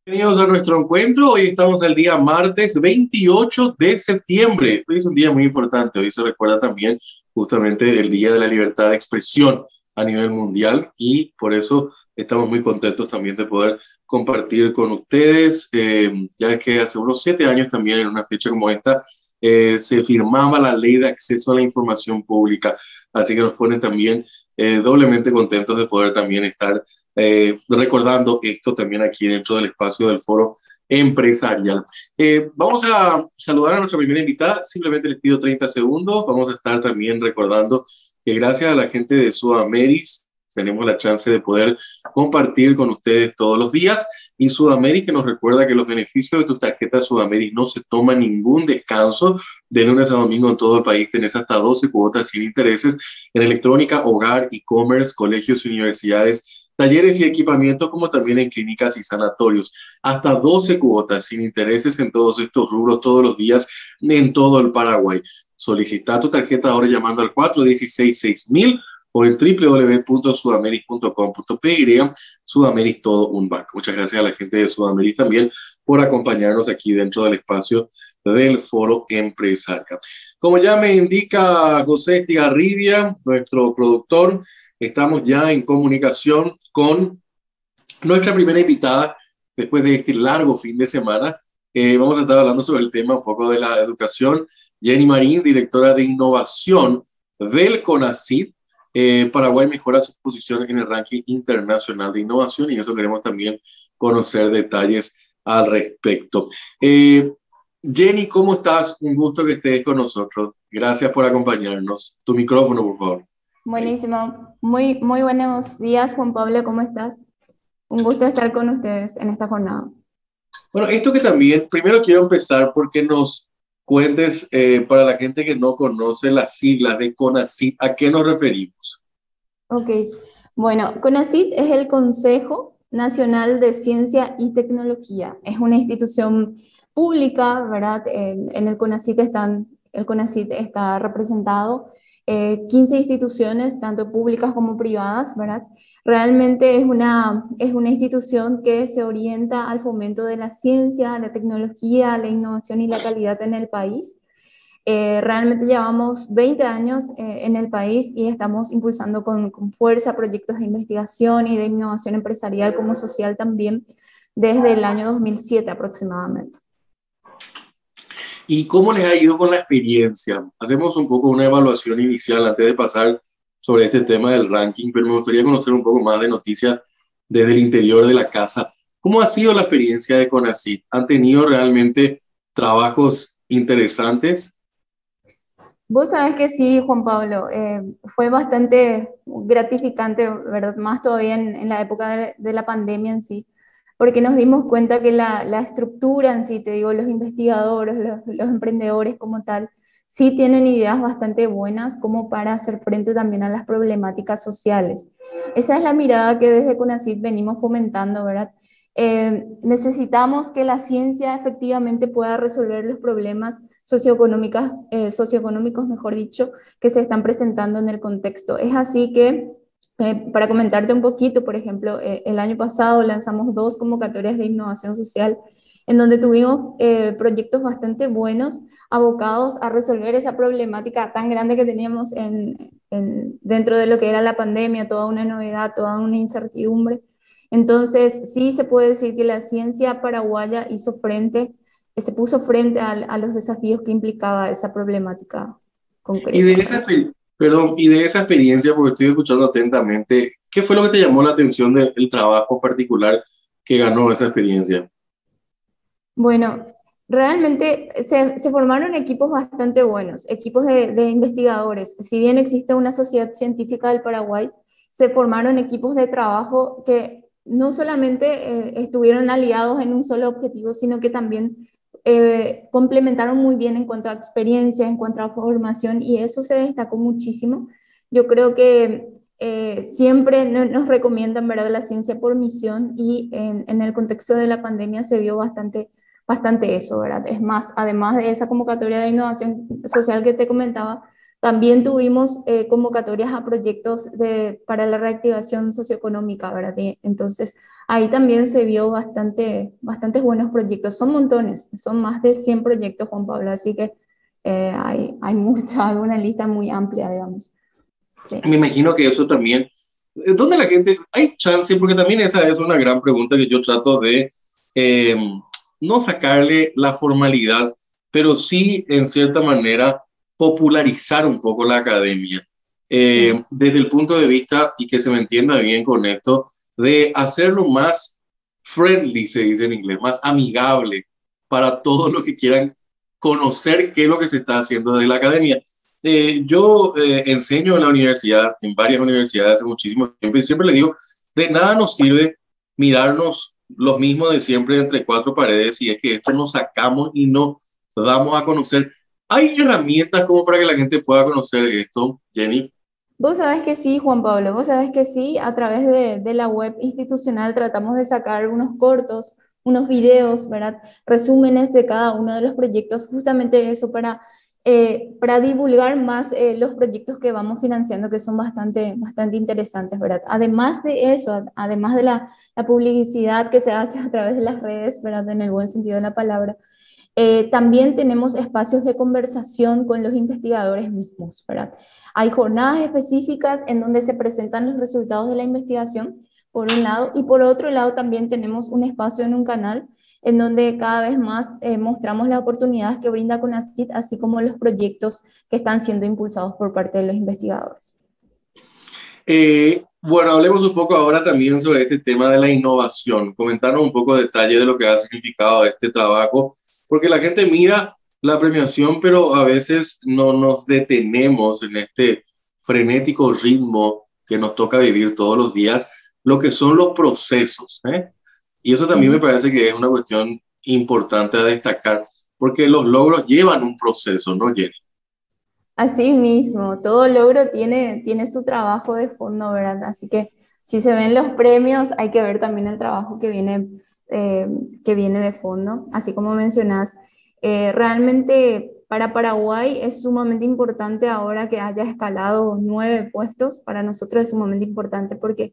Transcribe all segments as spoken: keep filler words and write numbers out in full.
Bienvenidos a nuestro encuentro. Hoy estamos el día martes veintiocho de septiembre. Hoy es un día muy importante. Hoy se recuerda también justamente el Día de la Libertad de Expresión a nivel mundial y por eso estamos muy contentos también de poder compartir con ustedes, eh, ya que hace unos siete años también en una fecha como esta eh, se firmaba la Ley de Acceso a la Información Pública. Así que nos ponen también eh, doblemente contentos de poder también estar Eh, recordando esto también aquí dentro del espacio del foro empresarial. Eh, vamos a saludar a nuestra primera invitada, simplemente les pido treinta segundos, vamos a estar también recordando que gracias a la gente de Sudameris tenemos la chance de poder compartir con ustedes todos los días y Sudameris que nos recuerda que los beneficios de tus tarjetas Sudameris no se toma ningún descanso de lunes a domingo en todo el país, tenés hasta doce cuotas sin intereses en electrónica, hogar, e-commerce, colegios y universidades, talleres y equipamiento, como también en clínicas y sanatorios. Hasta doce cuotas sin intereses en todos estos rubros todos los días en todo el Paraguay. Solicita tu tarjeta ahora llamando al cuatro uno seis seis mil o en w w w punto sudameris punto com punto p y. Sudameris todo un banco. Muchas gracias a la gente de Sudameris también por acompañarnos aquí dentro del espacio del foro empresarial. Como ya me indica José Estigarribia, nuestro productor, estamos ya en comunicación con nuestra primera invitada después de este largo fin de semana. Eh, vamos a estar hablando sobre el tema un poco de la educación. Jenny Marín, directora de innovación del CONACYT. Eh, Paraguay mejora su posición en el ranking internacional de innovación y eso queremos también conocer detalles al respecto. Eh, Jenny, ¿cómo estás? Un gusto que estés con nosotros. Gracias por acompañarnos. Tu micrófono, por favor. Ahí. Buenísimo. Muy, muy buenos días, Juan Pablo, ¿cómo estás? Un gusto estar con ustedes en esta jornada. Bueno, esto que también, primero quiero empezar porque nos cuentes, eh, para la gente que no conoce las siglas de CONACYT, ¿a qué nos referimos? Ok, bueno, CONACYT es el Consejo Nacional de Ciencia y Tecnología. Es una institución pública, ¿verdad? En, en el CONACYT están, el CONACYT está representado eh, quince instituciones, tanto públicas como privadas, ¿verdad? Realmente es una, es una institución que se orienta al fomento de la ciencia, la tecnología, la innovación y la calidad en el país. Eh, realmente llevamos veinte años eh, en el país y estamos impulsando con, con fuerza proyectos de investigación y de innovación empresarial como social también desde el año dos mil siete aproximadamente. ¿Y cómo les ha ido con la experiencia? Hacemos un poco una evaluación inicial antes de pasar sobre este tema del ranking, pero me gustaría conocer un poco más de noticias desde el interior de la casa. ¿Cómo ha sido la experiencia de CONACYT? ¿Han tenido realmente trabajos interesantes? Vos sabés que sí, Juan Pablo, eh, fue bastante gratificante, ¿verdad? Más todavía en, en la época de, de la pandemia en sí, porque nos dimos cuenta que la, la estructura en sí, te digo, los investigadores, los, los emprendedores como tal, sí tienen ideas bastante buenas como para hacer frente también a las problemáticas sociales. Esa es la mirada que desde CONACYT venimos fomentando, ¿verdad? Eh, necesitamos que la ciencia efectivamente pueda resolver los problemas socioeconómicas, eh, socioeconómicos, mejor dicho, que se están presentando en el contexto. Es así que, eh, para comentarte un poquito, por ejemplo, eh, el año pasado lanzamos dos convocatorias de innovación social en donde tuvimos eh, proyectos bastante buenos abocados a resolver esa problemática tan grande que teníamos en, en, dentro de lo que era la pandemia, toda una novedad, toda una incertidumbre. Entonces, sí se puede decir que la ciencia paraguaya hizo frente se puso frente a, a, los desafíos que implicaba esa problemática Y de concreta. esa, perdón, y de esa experiencia, porque estoy escuchando atentamente, ¿qué fue lo que te llamó la atención del trabajo particular que ganó esa experiencia? Bueno, realmente se, se formaron equipos bastante buenos, equipos de, de investigadores. Si bien existe una sociedad científica del Paraguay, se formaron equipos de trabajo que no solamente eh, estuvieron aliados en un solo objetivo, sino que también eh, complementaron muy bien en cuanto a experiencia, en cuanto a formación, y eso se destacó muchísimo. Yo creo que eh, siempre no, nos recomiendan, ¿verdad?, la ciencia por misión, y en, en el contexto de la pandemia se vio bastante bastante eso, ¿verdad? Es más, además de esa convocatoria de innovación social que te comentaba, También tuvimos eh, convocatorias a proyectos de, para la reactivación socioeconómica, ¿verdad? Y entonces, ahí también se vio bastante, bastantes buenos proyectos. Son montones, son más de cien proyectos, Juan Pablo, así que eh, hay, hay mucha, una lista muy amplia, digamos. Sí. Me imagino que eso también, eh, ¿dónde la gente, hay chance? Porque también esa es una gran pregunta que yo trato de eh, no sacarle la formalidad, pero sí, en cierta manera, popularizar un poco la academia. Eh, Sí. desde el punto de vista, y que se me entienda bien con esto, de hacerlo más friendly, se dice en inglés, más amigable para todos los que quieran conocer qué es lo que se está haciendo desde la academia. Eh, yo eh, enseño en la universidad, en varias universidades hace muchísimo tiempo, y siempre les digo, de nada nos sirve mirarnos los mismos de siempre entre cuatro paredes, y es que esto nos sacamos y nos damos a conocer. ¿Hay herramientas como para que la gente pueda conocer esto, Jenny? Vos sabés que sí, Juan Pablo, vos sabés que sí, a través de, de la web institucional tratamos de sacar unos cortos, unos videos, ¿verdad? Resúmenes de cada uno de los proyectos, justamente eso para, eh, para divulgar más eh, los proyectos que vamos financiando, que son bastante, bastante interesantes, ¿verdad? Además de eso, además de la, la publicidad que se hace a través de las redes, ¿verdad? En el buen sentido de la palabra, eh, también tenemos espacios de conversación con los investigadores mismos, ¿verdad? Hay jornadas específicas en donde se presentan los resultados de la investigación, por un lado, y por otro lado también tenemos un espacio en un canal en donde cada vez más eh, mostramos las oportunidades que brinda CONACYT, así como los proyectos que están siendo impulsados por parte de los investigadores. Eh, bueno, hablemos un poco ahora también sobre este tema de la innovación. Comentarnos un poco de detalle de lo que ha significado este trabajo, porque la gente mira la premiación, pero a veces no nos detenemos en este frenético ritmo que nos toca vivir todos los días, lo que son los procesos, ¿eh? Y eso también me Ujú. parece que es una cuestión importante a destacar, porque los logros llevan un proceso, ¿no, Jenny? Así mismo, todo logro tiene, tiene su trabajo de fondo, ¿verdad? Así que si se ven los premios, hay que ver también el trabajo que viene, eh, que viene de fondo. Así como mencionas, eh, realmente para Paraguay es sumamente importante ahora que haya escalado nueve puestos. Para nosotros es sumamente importante porque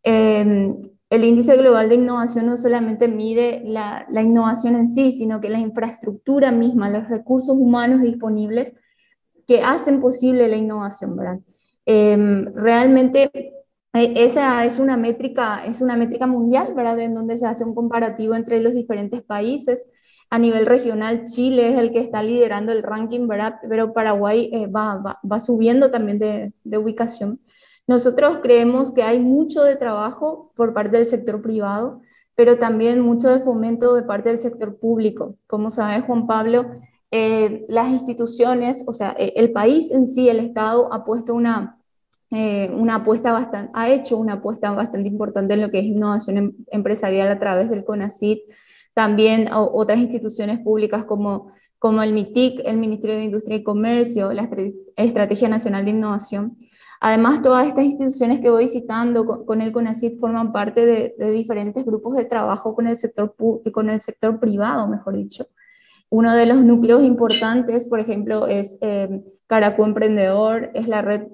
eh, el índice global de innovación no solamente mide la, la innovación en sí, sino que la infraestructura misma, los recursos humanos disponibles que hacen posible la innovación, ¿verdad? Eh, realmente eh, esa es una métrica, es una métrica mundial, ¿verdad? En donde se hace un comparativo entre los diferentes países. A nivel regional, Chile es el que está liderando el ranking, ¿verdad? Pero Paraguay eh, va, va, va, subiendo también de, de ubicación. Nosotros creemos que hay mucho de trabajo por parte del sector privado, pero también mucho de fomento de parte del sector público. Como sabes, Juan Pablo, eh, las instituciones, o sea, eh, el país en sí, el Estado, ha puesto una, eh, una apuesta bastante, ha hecho una apuesta bastante importante en lo que es innovación em empresarial a través del CONACYT, también o, otras instituciones públicas como, como el MITIC, el Ministerio de Industria y Comercio, la Estrategia Nacional de Innovación. Además, todas estas instituciones que voy citando con, con el CONACYT forman parte de, de diferentes grupos de trabajo con el sector, con el sector privado, mejor dicho. Uno de los núcleos importantes, por ejemplo, es eh, Caracú Emprendedor, es la red,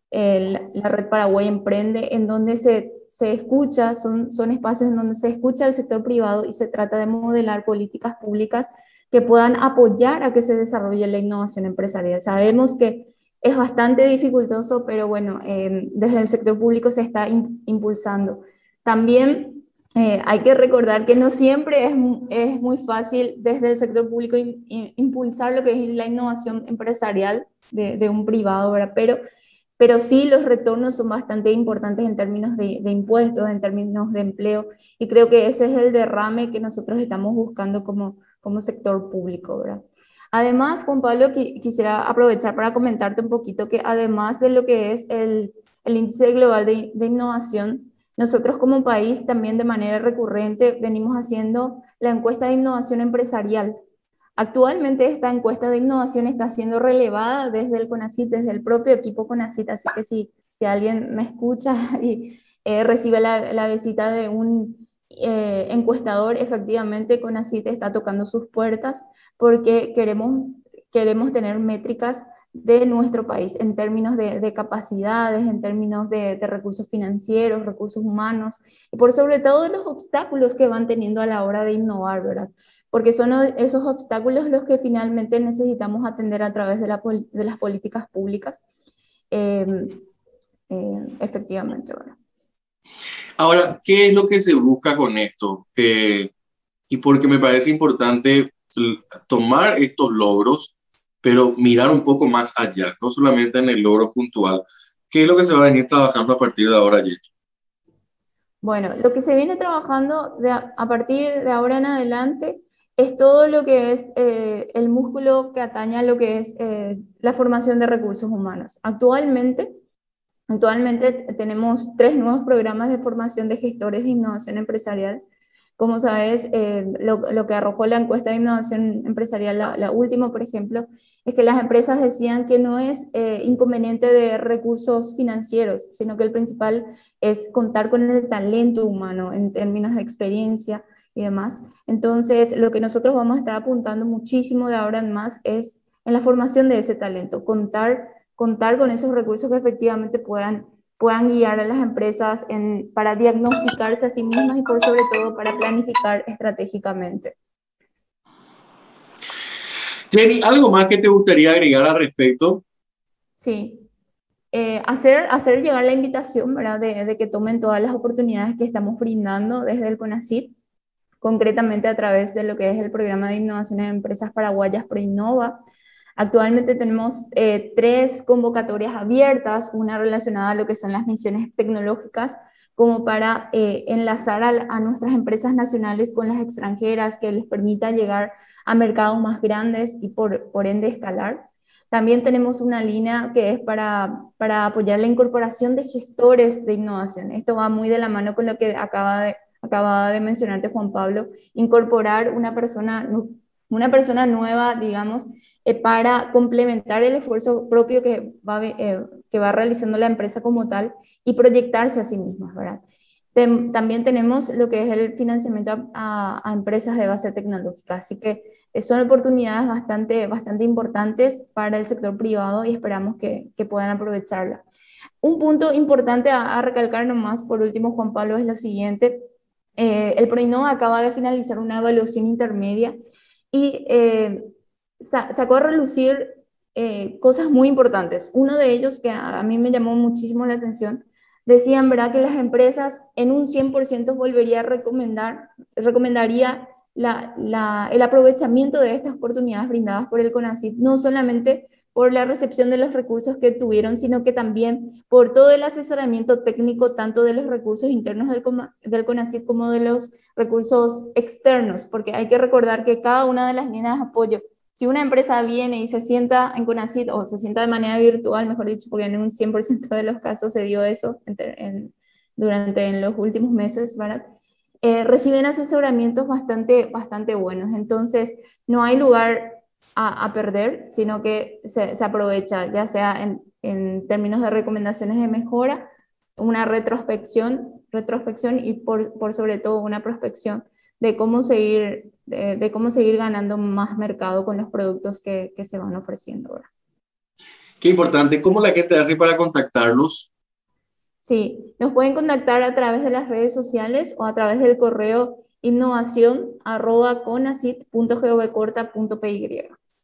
eh, la red Paraguay Emprende, en donde se, se escucha, son, son espacios en donde se escucha al sector privado y se trata de modelar políticas públicas que puedan apoyar a que se desarrolle la innovación empresarial. Sabemos que es bastante dificultoso, pero bueno, eh, desde el sector público se está in, impulsando. También eh, hay que recordar que no siempre es, es muy fácil desde el sector público in, in, impulsar lo que es la innovación empresarial de, de un privado, ¿verdad? Pero, pero sí los retornos son bastante importantes en términos de, de impuestos, en términos de empleo, y creo que ese es el derrame que nosotros estamos buscando como, como sector público, ¿verdad? Además, Juan Pablo, quisiera aprovechar para comentarte un poquito que además de lo que es el, el índice global de, de innovación, nosotros como país también de manera recurrente venimos haciendo la encuesta de innovación empresarial. Actualmente esta encuesta de innovación está siendo relevada desde el CONACYT, desde el propio equipo CONACYT, así que si, si alguien me escucha y eh, recibe la, la visita de un eh, encuestador, efectivamente CONACYT está tocando sus puertas porque queremos, queremos tener métricas de nuestro país en términos de, de capacidades, en términos de, de recursos financieros, recursos humanos, y por sobre todo los obstáculos que van teniendo a la hora de innovar, ¿verdad? Porque son esos obstáculos los que finalmente necesitamos atender a través de, la, de las políticas públicas, eh, eh, efectivamente, ¿verdad? Ahora, ¿qué es lo que se busca con esto? Eh, y porque me parece importante tomar estos logros, pero mirar un poco más allá, no solamente en el logro puntual. ¿Qué es lo que se va a venir trabajando a partir de ahora, Jenny? Bueno, lo que se viene trabajando de a, a partir de ahora en adelante es todo lo que es eh, el músculo que atañe a lo que es eh, la formación de recursos humanos. Actualmente, actualmente tenemos tres nuevos programas de formación de gestores de innovación empresarial. Como sabes, eh, lo, lo que arrojó la encuesta de innovación empresarial, la, la última, por ejemplo, es que las empresas decían que no es eh, inconveniente de recursos financieros, sino que el principal es contar con el talento humano en términos de experiencia y demás. Entonces, lo que nosotros vamos a estar apuntando muchísimo de ahora en más es en la formación de ese talento, contar, contar con esos recursos que efectivamente puedan puedan guiar a las empresas en, para diagnosticarse a sí mismas y por sobre todo para planificar estratégicamente. Jenny, ¿algo más que te gustaría agregar al respecto? Sí, eh, hacer, hacer llegar la invitación, ¿verdad? De, de que tomen todas las oportunidades que estamos brindando desde el CONACYT, concretamente a través de lo que es el programa de innovación en empresas paraguayas ProInnova. Actualmente tenemos eh, tres convocatorias abiertas, una relacionada a lo que son las misiones tecnológicas, como para eh, enlazar a, a nuestras empresas nacionales con las extranjeras, que les permita llegar a mercados más grandes y por, por ende escalar. También tenemos una línea que es para, para apoyar la incorporación de gestores de innovación. Esto va muy de la mano con lo que acaba de, acaba de mencionarte Juan Pablo, incorporar una persona, una persona nueva, digamos, eh, para complementar el esfuerzo propio que va, eh, que va realizando la empresa como tal y proyectarse a sí misma, ¿verdad? Tem, también tenemos lo que es el financiamiento a, a, a empresas de base tecnológica, así que son oportunidades bastante, bastante importantes para el sector privado y esperamos que, que puedan aprovecharla. Un punto importante a, a recalcar nomás, por último, Juan Pablo, es lo siguiente. Eh, el ProInnova acaba de finalizar una evaluación intermedia y eh, sa sacó a relucir eh, cosas muy importantes. Uno de ellos que a, a mí me llamó muchísimo la atención, decían, ¿verdad?, que las empresas en un cien por ciento volvería a recomendar, recomendaría la, la, el aprovechamiento de estas oportunidades brindadas por el CONACYT, no solamente por la recepción de los recursos que tuvieron, sino que también por todo el asesoramiento técnico, tanto de los recursos internos del, del CONACYT como de los recursos externos, porque hay que recordar que cada una de las líneas de apoyo, si una empresa viene y se sienta en CONACYT, o se sienta de manera virtual, mejor dicho, porque en un cien por ciento de los casos se dio eso en, en, durante en los últimos meses, ¿verdad? Eh, reciben asesoramientos bastante, bastante buenos. Entonces, no hay lugar a, a perder, sino que se, se aprovecha, ya sea en, en términos de recomendaciones de mejora, una retrospección, retrospección y por, por sobre todo una prospección de cómo seguir, de, de cómo seguir ganando más mercado con los productos que, que se van ofreciendo ahora. Qué importante. ¿Cómo la gente hace para contactarlos? Sí, nos pueden contactar a través de las redes sociales o a través del correo innovación arroba conacit punto gov corta punto p y.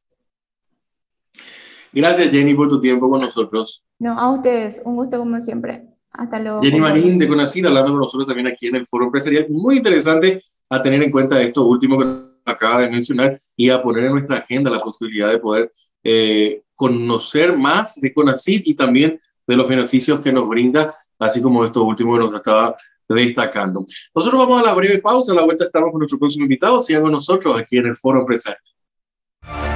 Gracias, Jenny, por tu tiempo con nosotros. No, a ustedes, un gusto como siempre. Hasta luego. Jenny Marín de CONACYT hablando con nosotros también aquí en el Foro Empresarial. Muy interesante a tener en cuenta esto último que acaba de mencionar y a poner en nuestra agenda la posibilidad de poder eh, conocer más de CONACYT y también de los beneficios que nos brinda, así como esto último que nos estaba destacando. Nosotros vamos a la breve pausa, a la vuelta estamos con nuestro próximo invitado. Sigan con nosotros aquí en el Foro Empresarial.